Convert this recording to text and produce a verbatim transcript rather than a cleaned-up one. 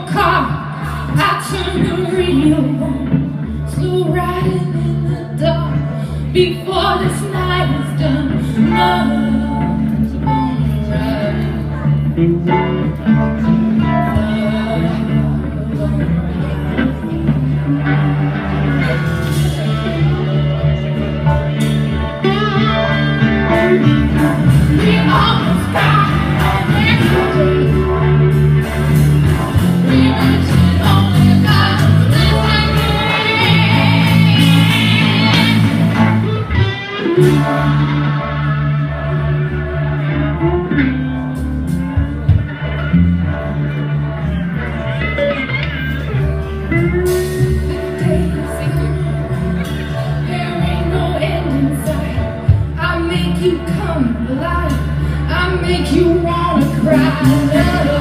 car, I turn the radio on, slow riding in the dark. Before this night is done, love's gonna ride. We almost got an extra day. We wish it only got this There ain't no end in sight. I make you come alive. I make you wanna cry.